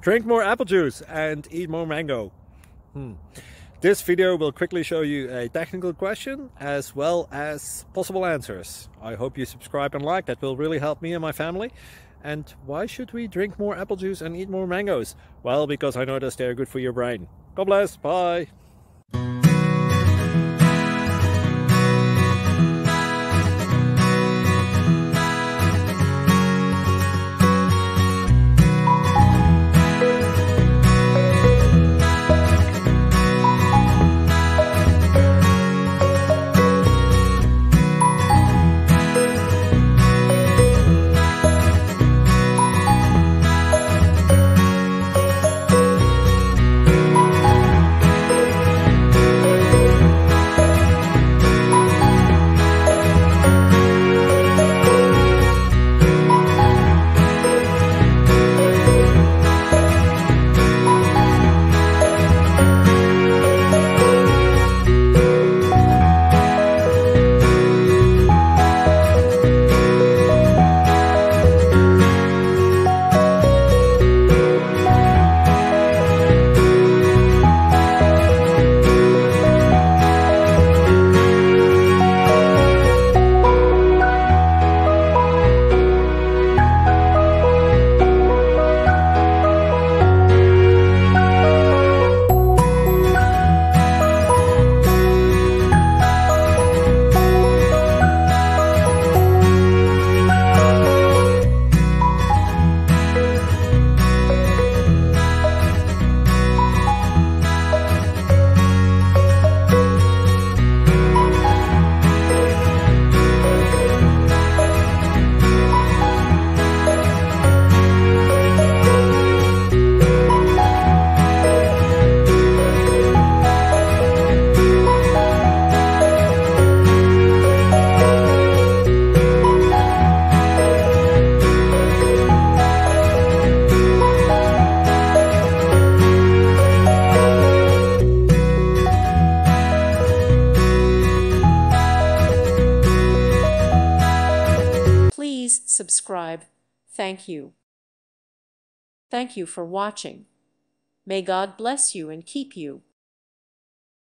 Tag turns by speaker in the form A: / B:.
A: Drink more apple juice and eat more mango. This video will quickly show you a technical question as well as possible answers. I hope you subscribe and like, that will really help me and my family. And why should we drink more apple juice and eat more mangoes? Well, because I noticed they're good for your brain. God bless, bye!
B: Please subscribe. Thank you. Thank you for watching. May God bless you and keep you.